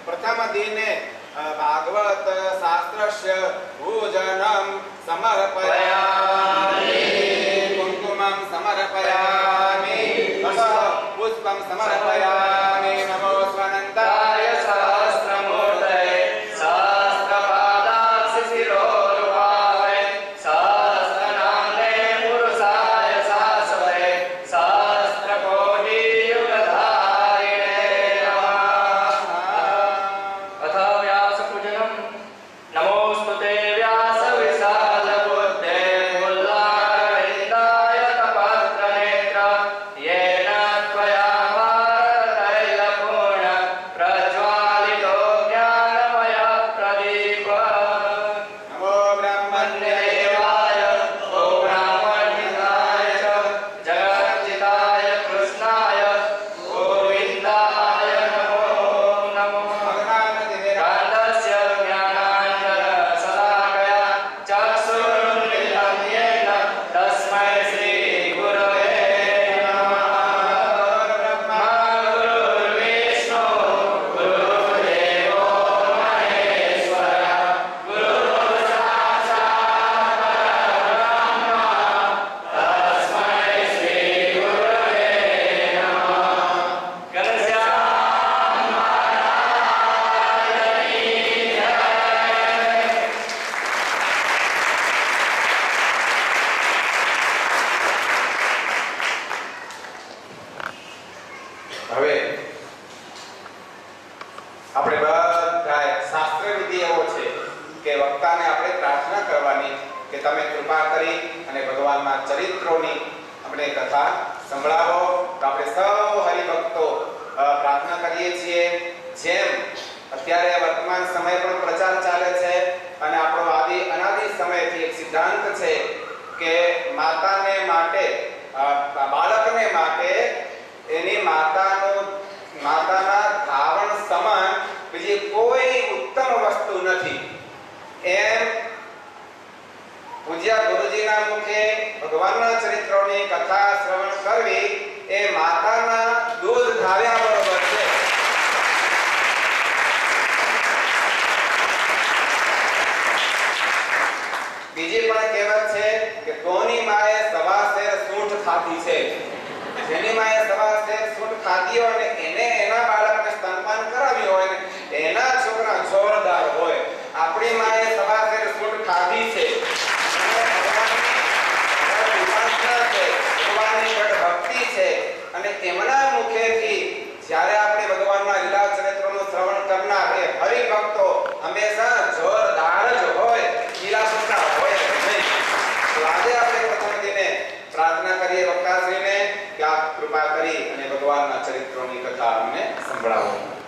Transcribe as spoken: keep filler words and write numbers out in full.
प्रथम दिने भागवत शास्त्रस्य पूजनं समर्पयामि, कुंकुमं समर्पयामि, पुष्पं समर्पयामि। नमो स्वानन्ताय सहस्रमूर्तये सहस्रपादाक्षि शिरोरुबावे सहस्रनामे पुरुषाय शाश्वते सहस्रकोटियुगधारिणे नमः। अथ व्यासपूजनं। नमोस्तुते व्यासविशालबुद्धे मुल्लारविन्दाय तपत्रनेत्र येन त्वया भारतैलपूर्ण प्रज्वालितो ज्ञानमयः प्रदीपः। नमो ब्रह्मण्यदेवाय ॐ ब्राह्मणिताय च जगज्जिताय कृष्णाय गोविन्दाय नमो नमः। कान्दस्य ज्ञानाञ्जनशलाकया चक्षुरुन्मिलितं येन तस्मै श्रीगुरवे नमः। ब्रह्मा गुरुर्विष्णु गुरुर्देवो महेश्वरः गुरुर्साक्षात् परब्रह्म तस्मै श्रीगुरवे नमः। घनश्याम महाराजनी जय। હવે આપણે બધા શાસ્ત્ર વિધિ એવો છે કે વક્તાને આપણે પ્રાર્થના કરવાની કે તમે કૃપા કરી અને ભગવાનના ચરિત્રોની આપણે કથા સંભળાવો। તો આપણે સૌ હરિભક્તો પ્રાર્થના કરીએ છીએ। જેમ અત્યારે વર્તમાન સમય પણ પ્રચાર ચાલે છે અને આપણો આદિ અનાદિ સમયથી એક સિદ્ધાંત છે કે માતાને માટે બાળકને માટે એની માતાનું માતાના ધાવણ સમાન બીજી કોઈ ઉત્તમ વસ્તુ નથી। એમ પૂજ્ય ગુરુજીના મુખે ભગવાનના ચરિત્રોની કથા શ્રવણ કરવી એ માતાના દૂધ ધાવ્યા બરોબર છે। બીજી પણ કહેવત છે કે કોની માએ સવા શેર સૂંઠ ખાધી છે। જેની માએ સવા શેર સૂંઠ ખાધી હોય અને એને એના બાળકને સ્તનપાન કરાવ્યું હોય ને એના છોકરા જોરદાર હોય। આપણી માએ સવા શેર સૂંઠ ખાધી છે ભગવાનની ભક્તિ છે અને એમના મુખેથી જ્યારે આપણે ભગવાનના લીલા ચરિત્રોનું શ્રવણ કરનાર એ હરિભક્તો હંમેશા જોરદાર જ હોય, લીલાસુતા હોય નહીં। તો આજે આપણે પ્રથમ દિને પ્રાર્થના કરીએ વક્તાશ્રીને કે આપ કૃપા કરી અને ભગવાનના ચરિત્રોની કથા અમને સંભળાવો।